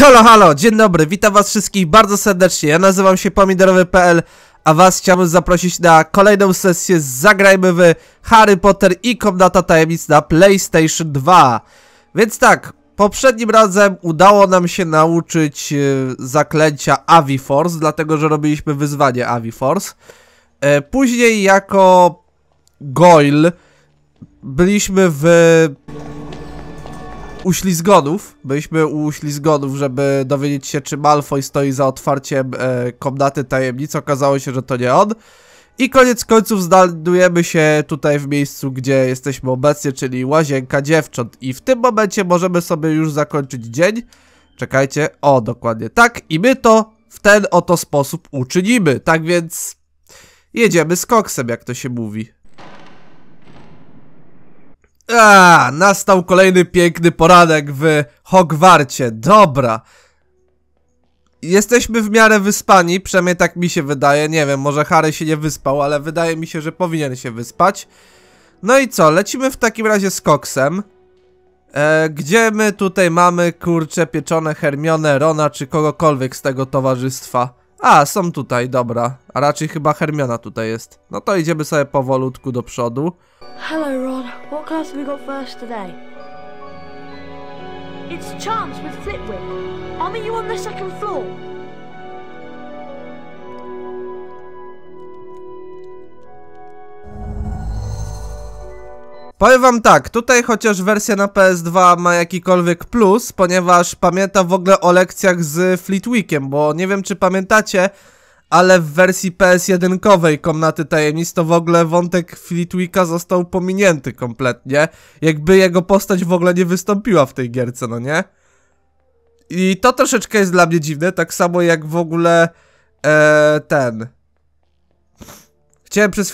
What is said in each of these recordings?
Halo, halo, dzień dobry, witam was wszystkich bardzo serdecznie, ja nazywam się Pomidorowy.pl, a was chciałbym zaprosić na kolejną sesję z Zagrajmy w Harry Potter i Komnata Tajemnic na PlayStation 2. Więc tak, poprzednim razem udało nam się nauczyć zaklęcia Aviforce, dlatego że robiliśmy wyzwanie Aviforce. Później jako Goyle byliśmy byliśmy u Ślizgonów, żeby dowiedzieć się, czy Malfoy stoi za otwarciem Komnaty Tajemnic. Okazało się, że to nie on. I koniec końców znajdujemy się tutaj w miejscu, gdzie jesteśmy obecnie, czyli łazienka dziewcząt. I w tym momencie możemy sobie już zakończyć dzień. Czekajcie, o dokładnie tak. I my to w ten oto sposób uczynimy. Tak więc jedziemy z koksem, jak to się mówi. Nastał kolejny piękny poranek w Hogwarcie. Dobra. Jesteśmy w miarę wyspani, przynajmniej tak mi się wydaje. Nie wiem, może Harry się nie wyspał, ale wydaje mi się, że powinien się wyspać. No i co? Lecimy w takim razie z koksem. Gdzie my tutaj mamy, kurczę, pieczone Hermionę, Rona, czy kogokolwiek z tego towarzystwa? Są tutaj, dobra. A raczej chyba Hermiona tutaj jest. No to idziemy sobie powolutku do przodu. Hello, Ron. What class have we got first today? It's Charms with Flitwick. I'll meet you on the second floor. Powiem wam tak, tutaj chociaż wersja na PS2 ma jakikolwiek plus, ponieważ pamiętam w ogóle o lekcjach z Flitwickiem, bo nie wiem czy pamiętacie, ale w wersji PS1-kowej Komnaty Tajemnic to w ogóle wątek Flitwicka został pominięty kompletnie. Jakby jego postać w ogóle nie wystąpiła w tej gierce, no nie? I to troszeczkę jest dla mnie dziwne, tak samo jak w ogóle Chciałem przez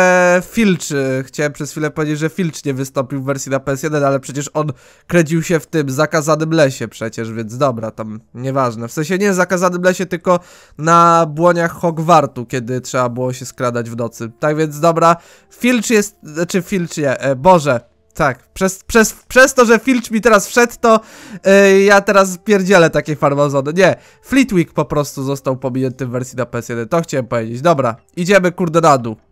chwilę powiedzieć, że Filch nie wystąpił w wersji na PS1, ale przecież on kręcił się w tym zakazanym lesie przecież, więc dobra, tam nieważne. W sensie nie w zakazanym lesie, tylko na błoniach Hogwartu, kiedy trzeba było się skradać w nocy. Tak więc dobra, Filch jest, Boże. Tak, przez to, że Filch mi teraz wszedł, to ja teraz pierdzielę takie farmazony. Nie, Flitwick po prostu został pominięty w wersji na PS1, to chciałem powiedzieć. Dobra, idziemy kurde na dół.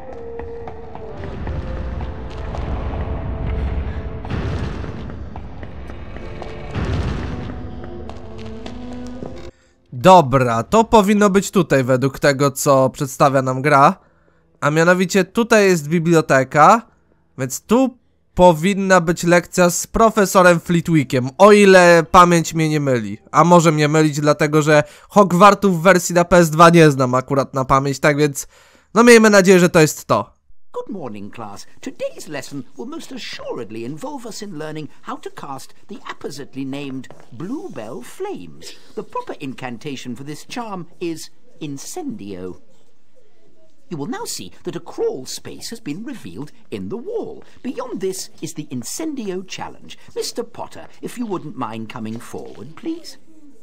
Dobra, to powinno być tutaj według tego, co przedstawia nam gra. A mianowicie tutaj jest biblioteka, więc tu powinna być lekcja z profesorem Flitwickiem, o ile pamięć mnie nie myli. A może mnie mylić, dlatego że Hogwartu w wersji na PS2 nie znam akurat na pamięć, tak więc no miejmy nadzieję, że to jest to. Good morning, class. Today's lesson will most assuredly involve us in learning how to cast the appositely named Bluebell Flames. The proper incantation for this charm is Incendio. You will now see that a crawl space has been revealed in the wall. Beyond this is the Incendio challenge. Mr. Potter, if you wouldn't mind coming forward, please.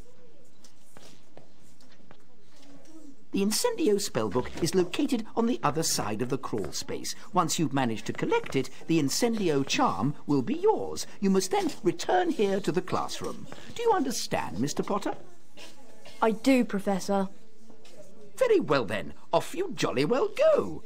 The Incendio spellbook is located on the other side of the crawl space. Once you've managed to collect it, the Incendio charm will be yours. You must then return here to the classroom. Do you understand, Mr. Potter? I do, Professor. Very well then, off you jolly well go.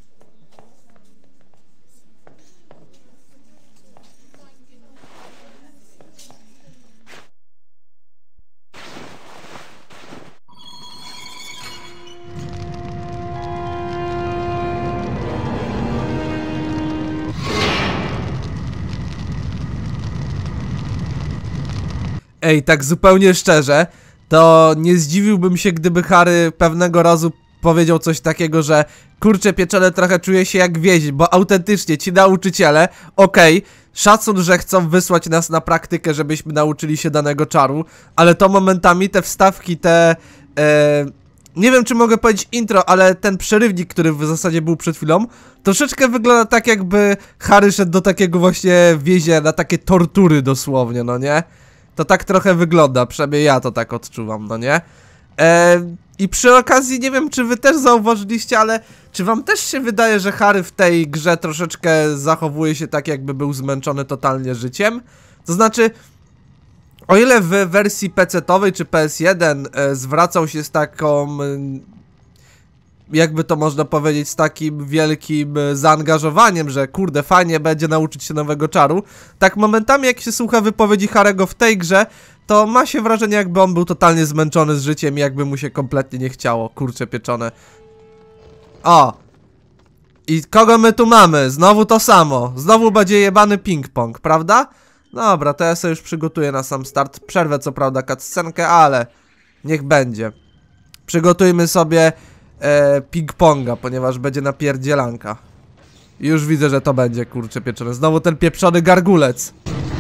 Ej, tak zupełnie szczerze, to nie zdziwiłbym się, gdyby Harry pewnego razu powiedział coś takiego, że kurczę pieczone trochę czuję się jak wieś, bo autentycznie ci nauczyciele, okej, szacun, że chcą wysłać nas na praktykę, żebyśmy nauczyli się danego czaru, ale to momentami te wstawki, nie wiem czy mogę powiedzieć intro, ale ten przerywnik, który w zasadzie był przed chwilą, troszeczkę wygląda tak jakby Harry szedł do takiego właśnie więzienia, na takie tortury dosłownie, no nie? To tak trochę wygląda, przynajmniej ja to tak odczuwam, no nie? I przy okazji, nie wiem czy wy też zauważyliście, ale czy wam też się wydaje, że Harry w tej grze troszeczkę zachowuje się tak, jakby był zmęczony totalnie życiem? To znaczy, O ile w wersji PC-towej czy PS1 zwracał się z taką, jakby to można powiedzieć, z takim wielkim zaangażowaniem, że kurde, fajnie będzie nauczyć się nowego czaru, tak momentami jak się słucha wypowiedzi Harry'ego w tej grze, to ma się wrażenie, jakby on był totalnie zmęczony z życiem i jakby mu się kompletnie nie chciało, kurcze pieczone. O! I kogo my tu mamy? Znowu to samo. Znowu będzie jebany ping-pong, prawda? Dobra, to ja sobie już przygotuję na sam start. Przerwę co prawda cutscenkę, ale niech będzie. Przygotujmy sobie ping-ponga, ponieważ będzie napierdzielanka. Już widzę, że to będzie, kurcze pieczone. Znowu ten pieprzony gargulec.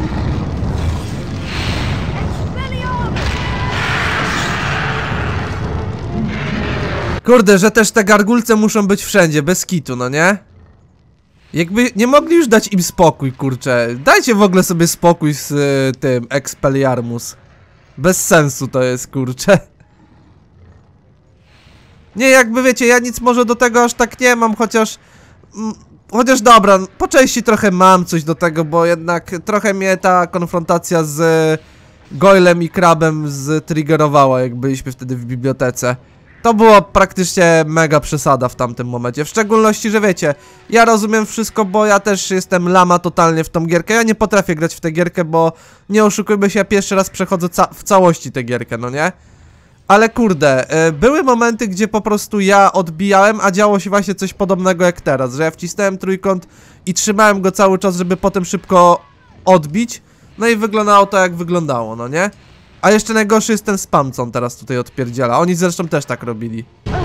Kurde, że też te gargulce muszą być wszędzie, bez kitu, no nie? Jakby nie mogli już dać im spokój, kurczę. Dajcie w ogóle sobie spokój z tym Expelliarmus. Bez sensu to jest, kurczę. Nie, jakby wiecie, ja nic może do tego aż tak nie mam, chociaż... Chociaż dobra, po części trochę mam coś do tego, bo jednak trochę mnie ta konfrontacja z Goylem i Krabem striggerowała, jak byliśmy wtedy w bibliotece. To było praktycznie mega przesada w tamtym momencie, w szczególności, że wiecie, ja rozumiem wszystko, bo ja też jestem lama totalnie w tą gierkę, ja nie potrafię grać w tę gierkę, bo nie oszukujmy się, ja pierwszy raz przechodzę w całości tę gierkę, no nie? Ale kurde, były momenty, gdzie po prostu ja odbijałem, a działo się właśnie coś podobnego jak teraz, że ja wcisnąłem trójkąt i trzymałem go cały czas, żeby potem szybko odbić, no i wyglądało to jak wyglądało, no nie? A jeszcze najgorszy jest ten spam, co on teraz tutaj odpierdziela. Oni zresztą też tak robili.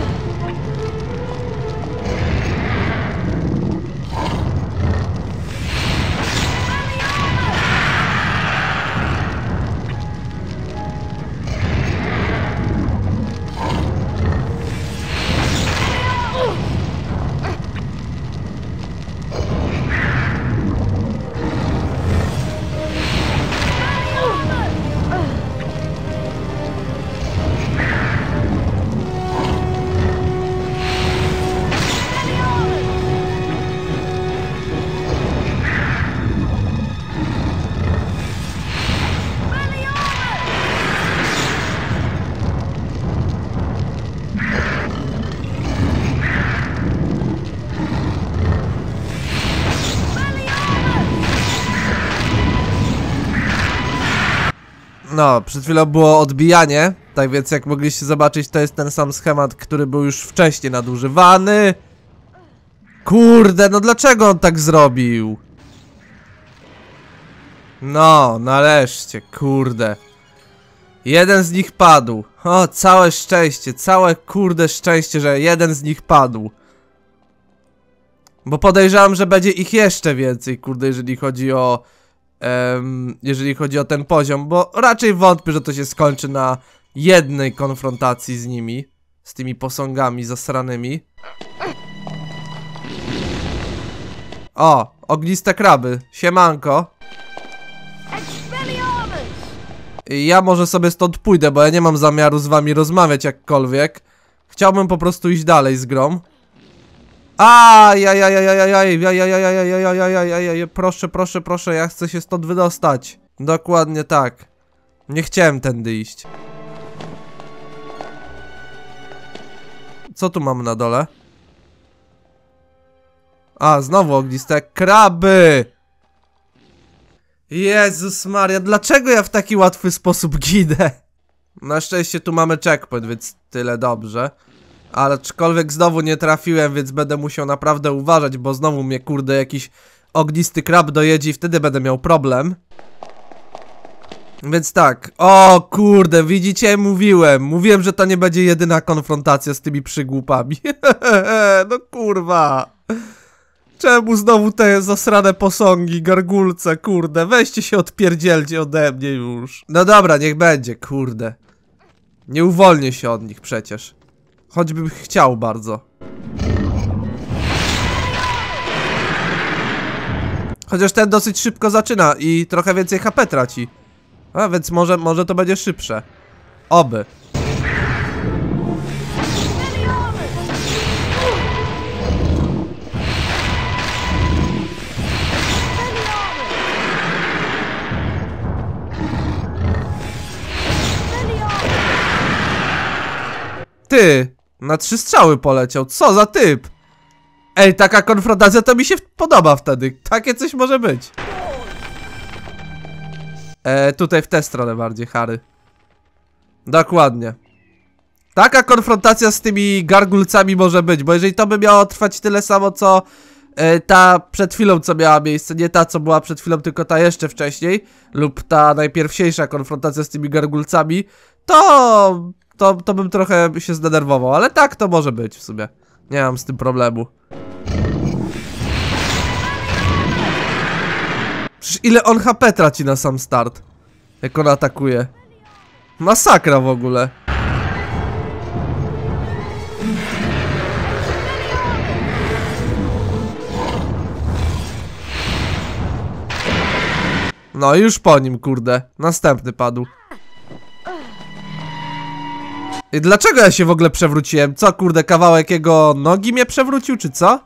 No, przed chwilą było odbijanie, tak więc jak mogliście zobaczyć, to jest ten sam schemat, który był już wcześniej nadużywany. Kurde, no dlaczego on tak zrobił? No, nareszcie, kurde. Jeden z nich padł. O, całe szczęście, całe kurde szczęście, że jeden z nich padł. Bo podejrzewam, że będzie ich jeszcze więcej, kurde, jeżeli chodzi o ten poziom, bo raczej wątpię, że to się skończy na jednej konfrontacji z nimi, z tymi posągami zasranymi. O, ogniste kraby, siemanko. Ja może sobie stąd pójdę, bo ja nie mam zamiaru z wami rozmawiać jakkolwiek. Chciałbym po prostu iść dalej z grą. Proszę, proszę, proszę, ja chcę się stąd wydostać. Dokładnie tak. Nie chciałem tędy iść. Co tu mamy na dole? A, znowu ogniste kraby! Jezus Maria, dlaczego ja w taki łatwy sposób ginę? Na szczęście tu mamy checkpoint, więc tyle dobrze. Ale aczkolwiek znowu nie trafiłem, więc będę musiał naprawdę uważać, bo znowu mnie kurde jakiś ognisty krab dojedzie i wtedy będę miał problem. Więc tak, o kurde, widzicie, mówiłem, że to nie będzie jedyna konfrontacja z tymi przygłupami. No kurwa. Czemu znowu te zasrane posągi, gargulce, kurde, weźcie się odpierdzielcie ode mnie już. No dobra, niech będzie, kurde. Nie uwolnię się od nich przecież. Choćbym chciał bardzo. Chociaż ten dosyć szybko zaczyna i trochę więcej HP traci. A więc może to będzie szybsze. Oby. Ty! Na 3 strzały poleciał. Co za typ? Ej, taka konfrontacja to mi się podoba wtedy. Takie coś może być. Tutaj w tę stronę bardziej, Harry. Dokładnie. Taka konfrontacja z tymi gargulcami może być, bo jeżeli to by miało trwać tyle samo, co ta przed chwilą, co miała miejsce, nie ta, co była przed chwilą, tylko ta jeszcze wcześniej, lub ta najpierwsiejsza konfrontacja z tymi gargulcami, to bym trochę się zdenerwował, ale tak to może być w sumie. Nie mam z tym problemu. Przecież ile on HP traci na sam start, jak on atakuje. Masakra w ogóle. No już po nim, kurde. Następny padł. I dlaczego ja się w ogóle przewróciłem? Co, kurde, kawałek jego nogi mnie przewrócił, czy co?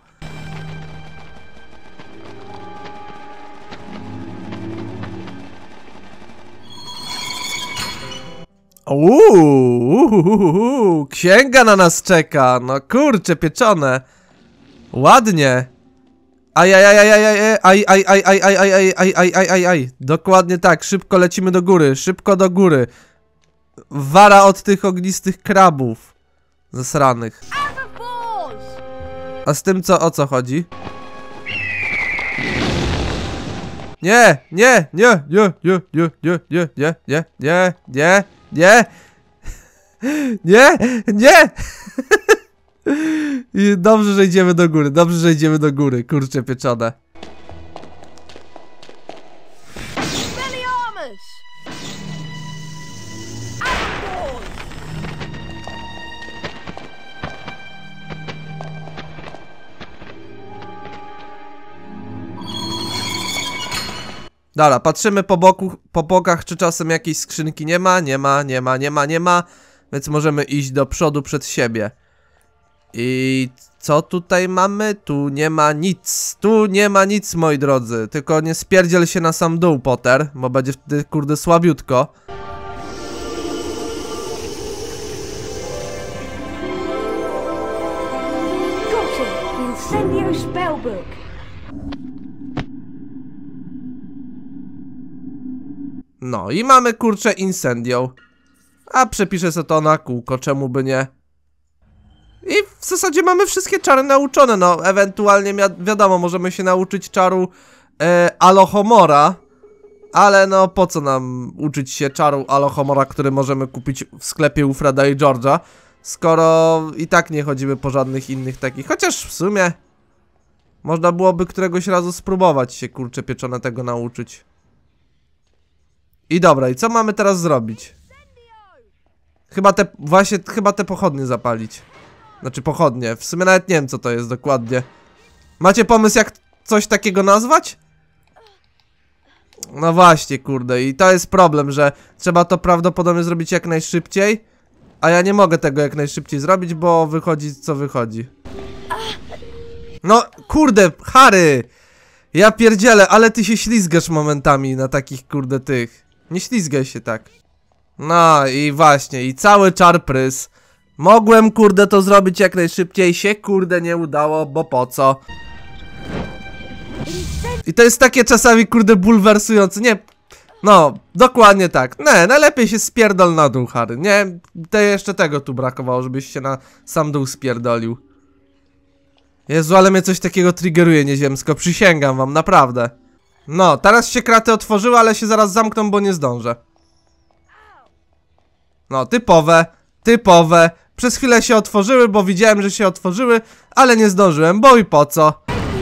Księga na nas czeka. No kurczę, pieczone. Ładnie. Aj. Dokładnie tak, szybko lecimy do góry, szybko do góry. Wara od tych ognistych krabów. Zasranych. A z tym co, o co chodzi? Nie. I dobrze, że idziemy do góry, kurczę pieczone. Dobra, patrzymy po bokach, czy czasem jakiejś skrzynki nie ma. Nie ma. Więc możemy iść do przodu przed siebie. I co tutaj mamy? Tu nie ma nic, moi drodzy. Tylko nie spierdziel się na sam dół, Potter, bo będzie wtedy, kurde, słabiutko. No i mamy, kurczę, Incendio. A przepiszę sobie to na kółko, czemu by nie? I w zasadzie mamy wszystkie czary nauczone, no ewentualnie wiadomo, możemy się nauczyć czaru Alohomora. Ale no po co nam uczyć się czaru Alohomora, który możemy kupić w sklepie u Freda i George'a, skoro i tak nie chodzimy po żadnych innych takich, chociaż w sumie można byłoby któregoś razu spróbować się, kurczę pieczone, tego nauczyć. I dobra, i co mamy teraz zrobić? Chyba te pochodnie zapalić. Znaczy pochodnie, w sumie nawet nie wiem co to jest dokładnie. Macie pomysł jak coś takiego nazwać? No właśnie, kurde, i to jest problem, że trzeba to prawdopodobnie zrobić jak najszybciej. A ja nie mogę tego jak najszybciej zrobić, bo wychodzi co wychodzi. No, kurde, Harry! Ja pierdzielę, ale ty się ślizgasz momentami na takich, kurde, tych. Nie ślizgaj się tak. No i właśnie, i cały czar prys. Mogłem, kurde, to zrobić jak najszybciej, się, kurde, nie udało, bo po co? I to jest takie czasami, kurde, bulwersujące, nie? No, dokładnie tak. Nie, najlepiej się spierdol na dół, Harry, nie? Jeszcze tego tu brakowało, żebyś się na sam dół spierdolił. Jezu, ale mnie coś takiego triggeruje nieziemsko, przysięgam wam, naprawdę. No, teraz się kraty otworzyły, ale się zaraz zamkną, bo nie zdążę. No, typowe. Przez chwilę się otworzyły, bo widziałem, że się otworzyły, ale nie zdążyłem, bo i po co?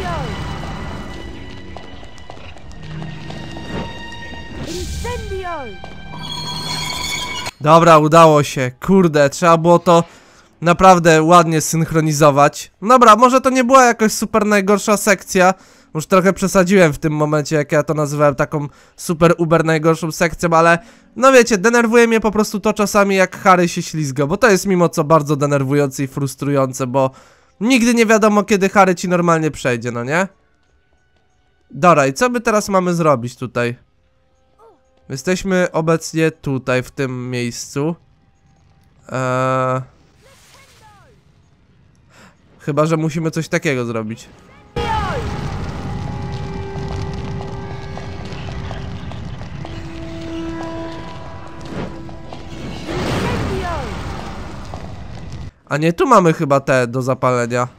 Dobra, udało się. Kurde, trzeba było to naprawdę ładnie synchronizować. Dobra, może to nie była jakoś super najgorsza sekcja. Już trochę przesadziłem w tym momencie, jak ja to nazywałem taką super uber najgorszą sekcją, ale no wiecie, denerwuje mnie po prostu to czasami jak Harry się ślizga, bo to jest mimo co bardzo denerwujące i frustrujące, bo nigdy nie wiadomo kiedy Harry ci normalnie przejdzie, no nie? Dobra, i co my teraz mamy zrobić tutaj? Jesteśmy obecnie tutaj, w tym miejscu. Chyba że musimy coś takiego zrobić. A nie, tu mamy chyba te do zapalenia.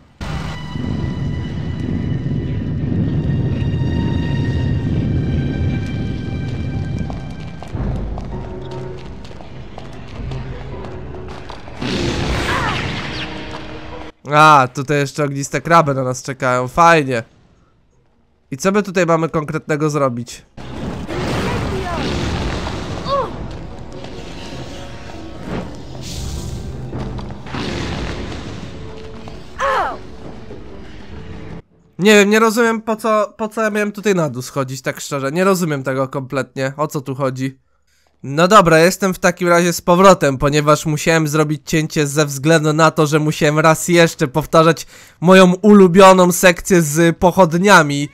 A, tutaj jeszcze ogniste kraby na nas czekają, fajnie. I co my tutaj mamy konkretnego zrobić? Nie wiem, nie rozumiem po co ja miałem tutaj na dół schodzić, tak szczerze. Nie rozumiem tego kompletnie, o co tu chodzi. No dobra, jestem w takim razie z powrotem, ponieważ musiałem zrobić cięcie ze względu na to, że musiałem raz jeszcze powtarzać moją ulubioną sekcję z pochodniami.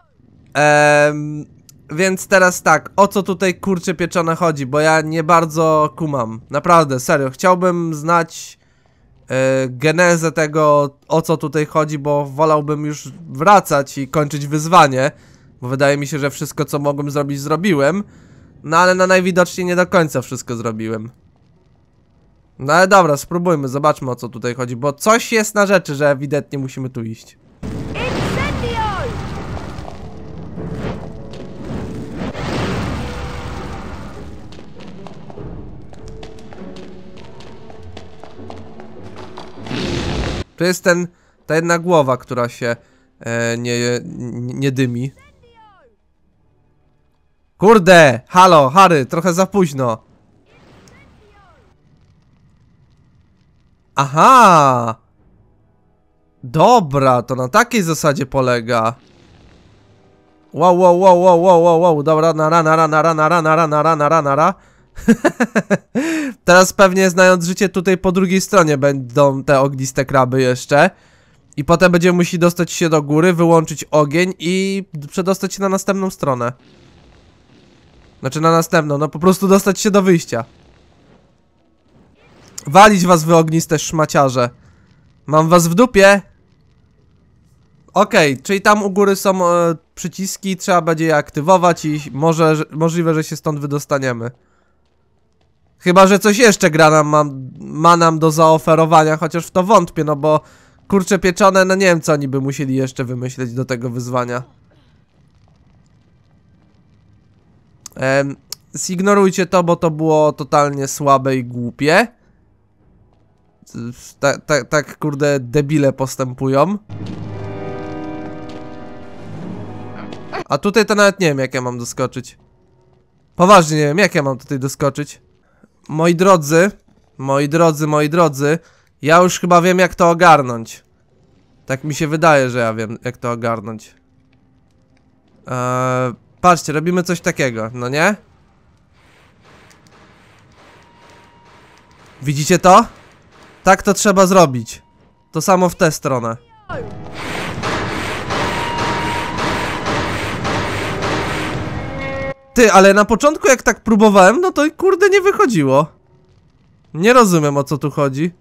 Więc teraz tak, o co tutaj kurcze pieczone chodzi, bo ja nie bardzo kumam. Naprawdę, serio, chciałbym znać genezę tego, o co tutaj chodzi, bo wolałbym już wracać i kończyć wyzwanie, bo wydaje mi się, że wszystko co mogłem zrobić zrobiłem. No ale na najwidoczniej nie do końca wszystko zrobiłem. No ale dobra, spróbujmy, zobaczmy o co tutaj chodzi, bo coś jest na rzeczy, że ewidentnie musimy tu iść. Tu jest ta jedna głowa, która się nie dymi. Kurde! Halo, Harry, trochę za późno. Aha! Dobra, to na takiej zasadzie polega. Wow, dobra, nara. Teraz pewnie, znając życie, tutaj po drugiej stronie będą te ogniste kraby jeszcze. I potem będziemy musieli dostać się do góry, wyłączyć ogień i przedostać się na następną stronę. Znaczy na następną, no po prostu dostać się do wyjścia. Walić was, wy ogniste szmaciarze. Mam was w dupie. Okej, czyli tam u góry są przyciski, trzeba będzie je aktywować i możliwe, że się stąd wydostaniemy. Chyba że coś jeszcze gra ma nam do zaoferowania, chociaż w to wątpię, no bo kurcze pieczone, no nie wiem co oni by musieli jeszcze wymyśleć do tego wyzwania. Zignorujcie to, bo to było totalnie słabe i głupie. Tak kurde debile postępują. A tutaj to nawet nie wiem jak ja mam doskoczyć. Poważnie nie wiem jak ja mam tutaj doskoczyć. Moi drodzy, ja już chyba wiem jak to ogarnąć. Tak mi się wydaje, że ja wiem jak to ogarnąć. Patrzcie, robimy coś takiego, no nie? Widzicie to? Tak to trzeba zrobić. To samo w tę stronę. Ty, ale na początku jak tak próbowałem, no to kurde nie wychodziło. Nie rozumiem o co tu chodzi.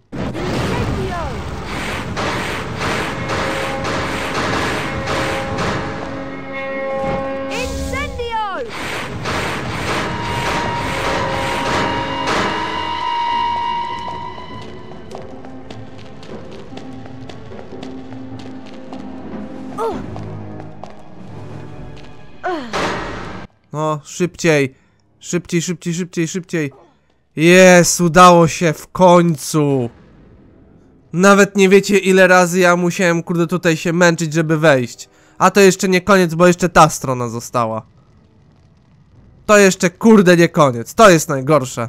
No, szybciej. Szybciej. Jest, udało się w końcu. Nawet nie wiecie ile razy ja musiałem kurde tutaj się męczyć, żeby wejść. A to jeszcze nie koniec, bo jeszcze ta strona została. To jeszcze kurde nie koniec, to jest najgorsze.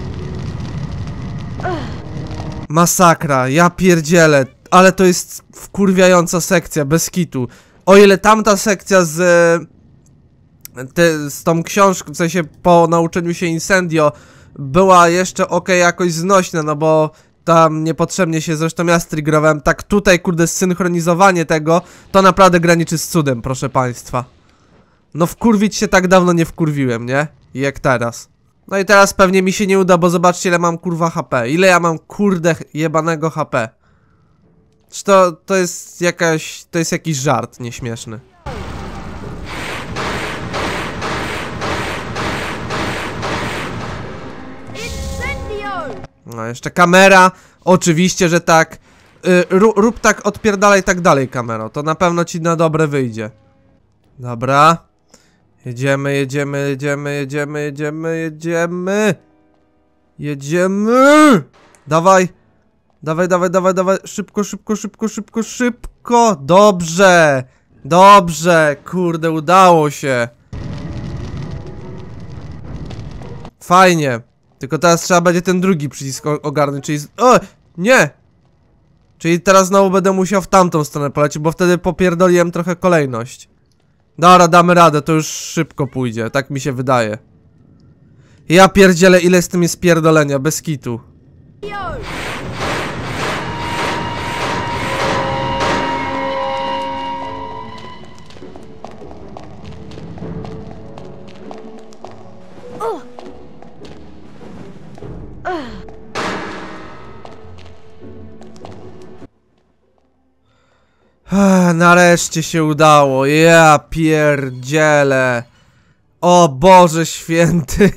Masakra, ja pierdzielę. Ale to jest wkurwiająca sekcja, bez kitu. O ile tamta sekcja z tą książką, w sensie po nauczeniu się Incendio była jeszcze jakoś znośna, no bo tam niepotrzebnie się zresztą ja striggerowałem. Tak tutaj kurde zsynchronizowanie tego to naprawdę graniczy z cudem, proszę państwa. No wkurwić się tak dawno nie wkurwiłem, nie? Jak teraz. No i teraz pewnie mi się nie uda, bo zobaczcie ile mam kurwa HP. Ile ja mam kurde jebanego HP. To jest jakaś... To jest jakiś żart nieśmieszny. No, jeszcze kamera. Oczywiście, że tak. Rób tak, odpierdalaj tak dalej, kamero. To na pewno ci na dobre wyjdzie. Dobra. Jedziemy, jedziemy, jedziemy, jedziemy, jedziemy, jedziemy. Jedziemy! Dawaj. Dawaj, dawaj, dawaj, dawaj. Szybko, szybko, szybko, szybko, szybko. Dobrze. Dobrze. Kurde, udało się. Fajnie. Tylko teraz trzeba będzie ten drugi przycisk ogarnąć, czyli... O! Nie! Czyli teraz znowu będę musiał w tamtą stronę polecieć, bo wtedy popierdoliłem trochę kolejność. Dobra, damy radę, to już szybko pójdzie, tak mi się wydaje. Ja pierdzielę, ile z tym jest pierdolenia, bez kitu. Nareszcie się udało, ja pierdzielę. O Boże święty.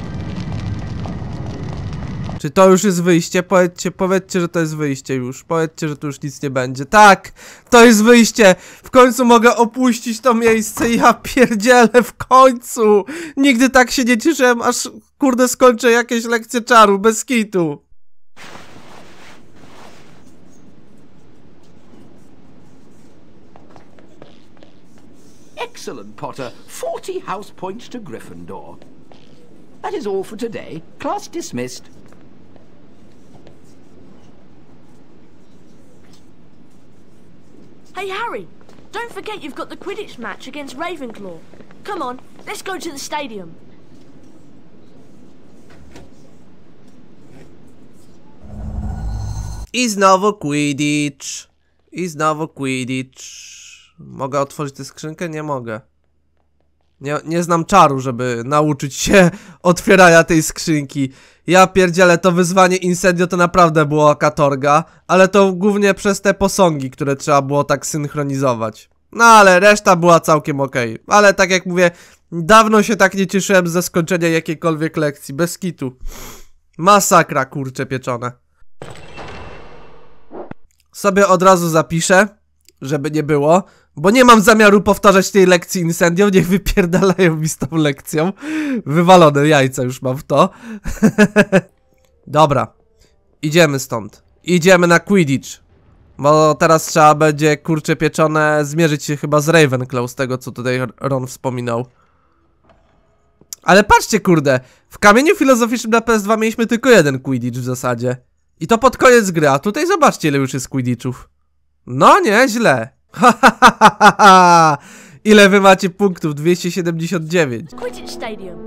Czy to już jest wyjście? Powiedzcie, że to jest wyjście już. Powiedzcie, że tu już nic nie będzie. Tak, to jest wyjście. W końcu mogę opuścić to miejsce. Ja pierdzielę, w końcu. Nigdy tak się nie cieszyłem, aż kurde skończę jakieś lekcje czaru, bez kitu. Excellent, Potter. 40 house points to Gryffindor. That is all for today. Class dismissed. Hey, Harry, don't forget you've got the Quidditch match against Ravenclaw. Come on, let's go to the stadium. I znowu Quidditch. I znowu Quidditch. Mogę otworzyć tę skrzynkę? Nie mogę. Nie znam czaru, żeby nauczyć się otwierania tej skrzynki. Ja pierdzielę, to wyzwanie Incendio to naprawdę było katorga. Ale to głównie przez te posągi, które trzeba było tak synchronizować. No ale reszta była całkiem okej. Ale tak jak mówię, dawno się tak nie cieszyłem ze skończenia jakiejkolwiek lekcji. Bez kitu. Masakra, kurcze pieczone. Sobie od razu zapiszę, żeby nie było, bo nie mam zamiaru powtarzać tej lekcji Incendio, niech wypierdalają mi z tą lekcją. Wywalone jajca już mam w to. Dobra, idziemy stąd. Idziemy na Quidditch. Bo teraz trzeba będzie, kurcze pieczone, zmierzyć się chyba z Ravenclaw, z tego co tutaj Ron wspominał. Ale patrzcie, kurde, w Kamieniu Filozoficznym na PS2 mieliśmy tylko jeden Quidditch w zasadzie. I to pod koniec gry, a tutaj zobaczcie, ile już jest Quidditchów. No, nieźle. Ile wy macie punktów? 279. Quidditch Stadium.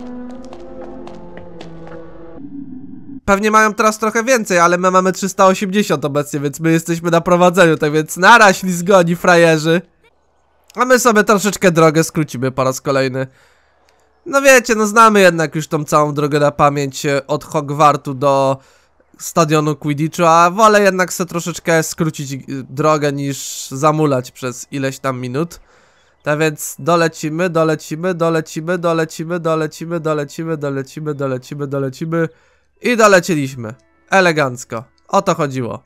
Pewnie mają teraz trochę więcej, ale my mamy 380 obecnie, więc my jesteśmy na prowadzeniu, tak więc nara ślizgoni, frajerzy. A my sobie troszeczkę drogę skrócimy po raz kolejny. No wiecie, no znamy jednak już tą całą drogę na pamięć od Hogwartu do stadionu Quidditchu, a wolę jednak sobie troszeczkę skrócić drogę niż zamulać przez ileś tam minut. Tak więc dolecimy, dolecimy, dolecimy, dolecimy, dolecimy, dolecimy, dolecimy, dolecimy, dolecimy i dolecieliśmy. Elegancko. O to chodziło.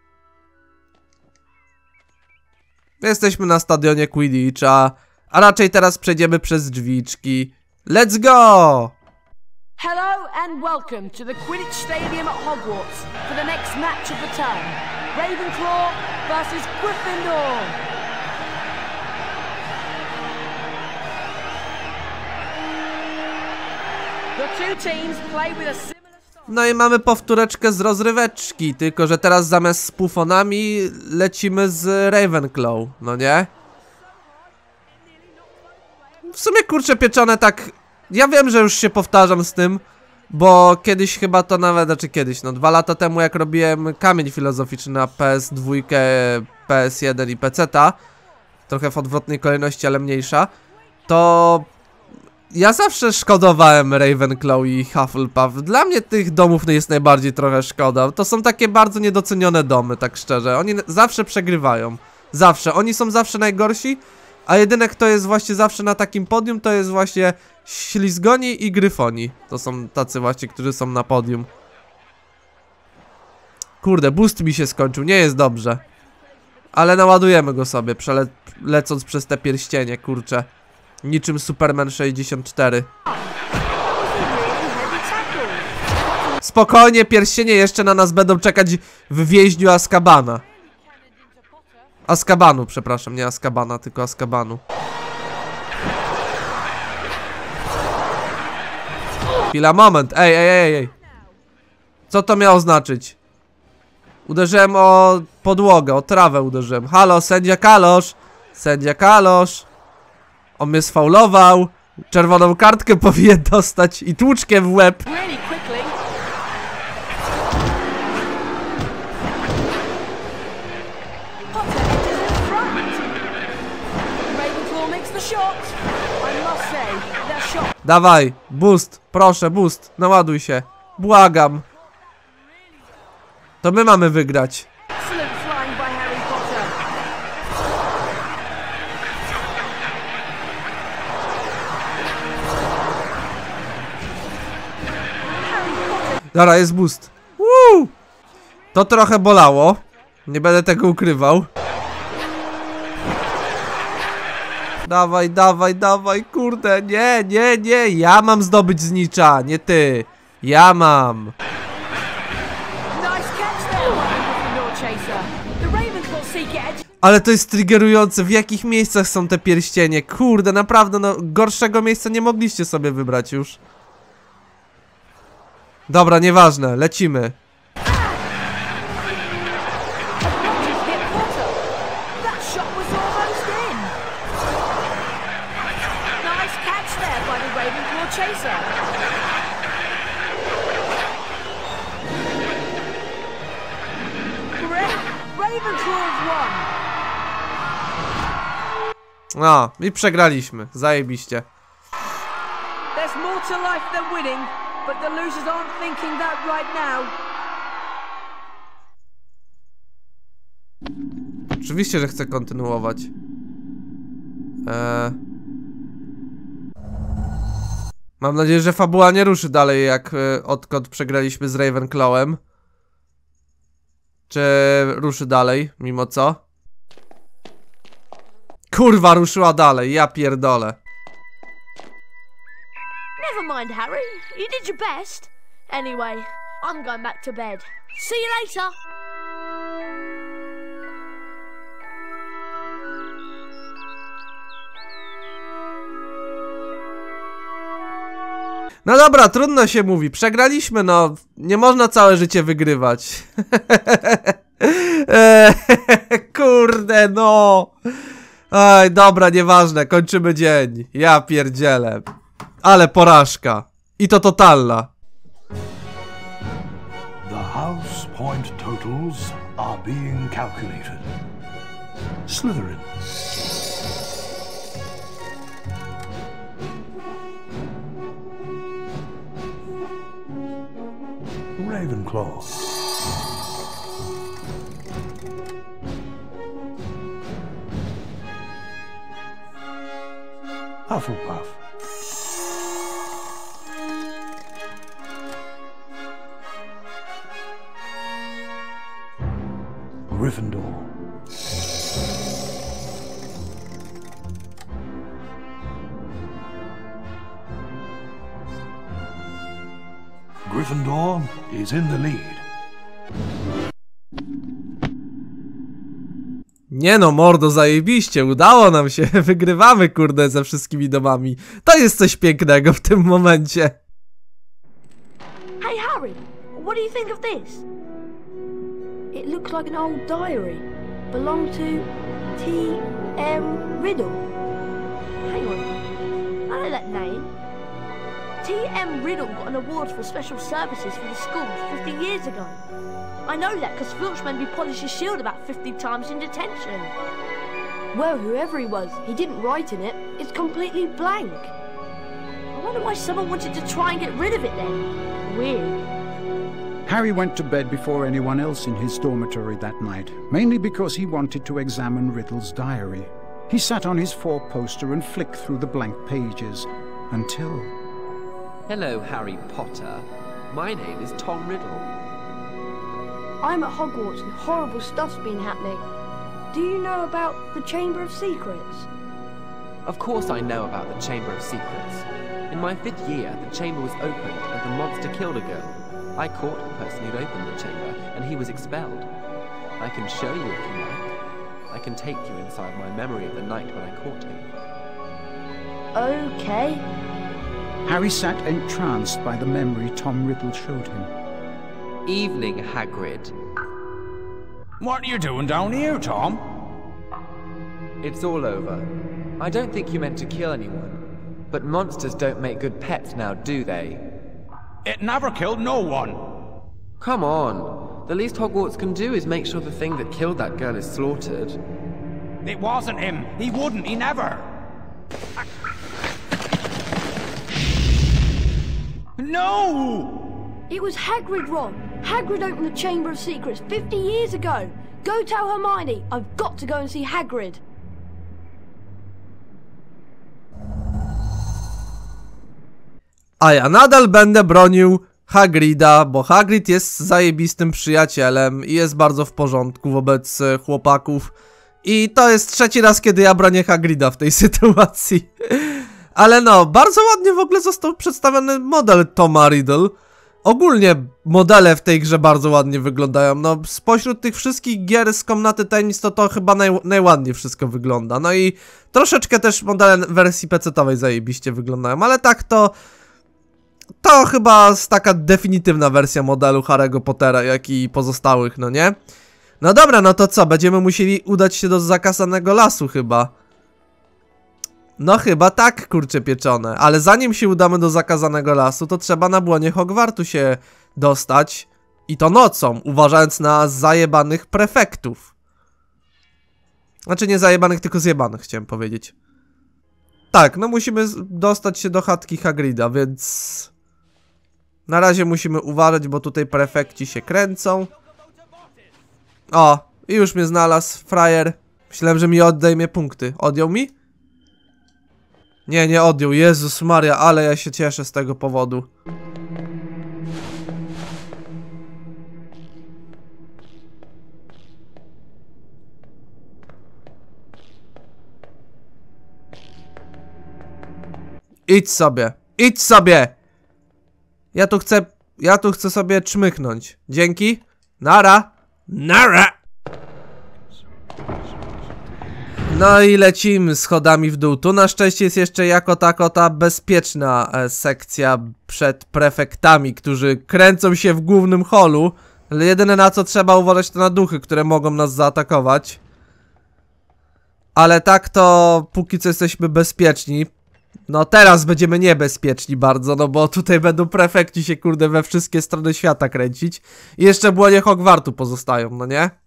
Jesteśmy na stadionie Quidditcha, a raczej teraz przejdziemy przez drzwiczki. Let's go! Hello and welcome to the Quidditch Stadium at Hogwarts for the next match of the term. Ravenclaw versus Gryffindor. The two teams play with a similar style. No i mamy powtóreczkę z rozryweczki, tylko że teraz zamiast z Pufonami lecimy z Ravenclaw, no nie? W sumie kurczę pieczone tak... Ja wiem, że już się powtarzam z tym, bo kiedyś chyba to nawet, znaczy kiedyś, no 2 lata temu jak robiłem Kamień Filozoficzny na PS2, PS1 i PC-ta, trochę w odwrotnej kolejności, ale mniejsza, to Ja zawsze szkodowałem Ravenclaw i Hufflepuff. Dla mnie tych domów jest najbardziej trochę szkoda. To są takie bardzo niedocenione domy, tak szczerze. Oni zawsze przegrywają. Zawsze. Oni są zawsze najgorsi, a jedyne kto jest właśnie zawsze na takim podium, to jest właśnie Ślizgoni i Gryfoni. To są tacy właśnie, którzy są na podium. Kurde, boost mi się skończył, nie jest dobrze. Ale naładujemy go sobie, lecąc przez te pierścienie, kurczę. Niczym Superman 64. Spokojnie, pierścienie jeszcze na nas będą czekać w więźniu Azkabana. Azkabanu, przepraszam, nie Azkabana, tylko Azkabanu. Chwila, moment, ej. Co to miało znaczyć? Uderzyłem o podłogę, o trawę uderzyłem. Halo, sędzia Kalosz! Sędzia Kalosz! On mnie sfaulował. Czerwoną kartkę powinien dostać i tłuczkiem w łeb. Dawaj, boost, proszę, boost, naładuj się. Błagam. To my mamy wygrać. Dobra, jest boost. Woo! To trochę bolało. Nie będę tego ukrywał. Dawaj, kurde, nie. Ja mam zdobyć znicza, nie ty. Ja mam. Ale to jest triggerujące, w jakich miejscach są te pierścienie. Kurde, naprawdę, no gorszego miejsca nie mogliście sobie wybrać już. Dobra, nieważne, lecimy. No, i przegraliśmy, zajebiście. There's more to life than winning, but the losers aren't thinking that right now. Oczywiście, że chcę kontynuować. Mam nadzieję, że fabuła nie ruszy dalej, jak odkąd przegraliśmy z Ravenclawem. Czy ruszy dalej, mimo co? Kurwa, ruszyła dalej, ja pierdolę. Never mind, Harry. You did your best. Anyway, I'm going back to bed. See you later. No dobra, trudno się mówi, przegraliśmy, no. Nie można całe życie wygrywać. Kurde, no. Ej, dobra, nieważne, kończymy dzień. Ja pierdzielę. Ale porażka. I to totalna. The house point totals are being calculated. Slytherin. Ravenclaw. Hufflepuff. Gryffindor. Gryffindor is in the lead. Nie no, mordo, zajebiście, udało nam się, wygrywamy, kurde, ze wszystkimi domami. To jest coś pięknego w tym momencie. Hey, Harry, what do you think of this? It looks like an old diary. Belonged to T.M. Riddle. Hang on, I know that name. T.M. Riddle got an award for special services for the school 50 years ago. I know that because Filch made me polish his shield about 50 times in detention. Well, whoever he was, he didn't write in it. It's completely blank. wonder why someone wanted to try and get rid of it then. Weird. Harry went to bed before anyone else in his dormitory that night, mainly because he wanted to examine Riddle's diary. He sat on his four-poster and flicked through the blank pages, until... Hello, Harry Potter. My name is Tom Riddle. I'm at Hogwarts and horrible stuff's been happening. Do you know about the Chamber of Secrets? Of course I know about the Chamber of Secrets. In my 5th year, the chamber was opened and the monster killed a girl. I caught the person who'd opened the chamber, and he was expelled. I can show you if you like. I can take you inside my memory of the night when I caught him. Okay. Harry sat entranced by the memory Tom Riddle showed him. Evening, Hagrid. What are you doing down here, Tom? It's all over. I don't think you meant to kill anyone. But monsters don't make good pets now, do they? It never killed no one. Come on. The least Hogwarts can do is make sure the thing that killed that girl is slaughtered. It wasn't him. He wouldn't. He never. No! It was Hagrid, Ron. Hagrid opened the Chamber of Secrets 50 years ago. Go tell Hermione. I've got to go and see Hagrid. A ja nadal będę bronił Hagrida, bo Hagrid jest zajebistym przyjacielem i jest bardzo w porządku wobec chłopaków. I to jest 3. raz, kiedy ja bronię Hagrida w tej sytuacji. Ale no, bardzo ładnie w ogóle został przedstawiony model Toma Riddle. Ogólnie modele w tej grze bardzo ładnie wyglądają. No, spośród tych wszystkich gier z Komnaty Tajemnic to chyba najładniej wszystko wygląda. No i troszeczkę też modele wersji PC-towej zajebiście wyglądają, ale tak to chyba jest taka definitywna wersja modelu Harry'ego Pottera, jak i pozostałych, no nie? No dobra, no to co? Będziemy musieli udać się do zakazanego lasu chyba. No chyba tak, kurcze pieczone. Ale zanim się udamy do zakazanego lasu, to trzeba na błonie Hogwartu się dostać. I to nocą, uważając na zajebanych prefektów. Znaczy nie zajebanych, tylko zjebanych, chciałem powiedzieć. Tak, no musimy dostać się do chatki Hagrida, więc... Na razie musimy uważać, bo tutaj prefekci się kręcą. O, i już mnie znalazł, frajer. Myślałem, że mi odejmie punkty. Odjął mi? Nie, nie odjął. Jezus Maria, ale ja się cieszę z tego powodu. Idź sobie. Idź sobie! Ja tu chcę sobie czmychnąć. Dzięki. Nara. Nara! No i lecimy schodami w dół. Tu na szczęście jest jeszcze jako tako ta bezpieczna sekcja przed prefektami, którzy kręcą się w głównym holu. Ale jedyne na co trzeba uważać to na duchy, które mogą nas zaatakować. Ale tak to póki co jesteśmy bezpieczni. No teraz będziemy niebezpieczni bardzo, no bo tutaj będą prefekci się kurde we wszystkie strony świata kręcić. I jeszcze błonie Hogwartu pozostają, no nie?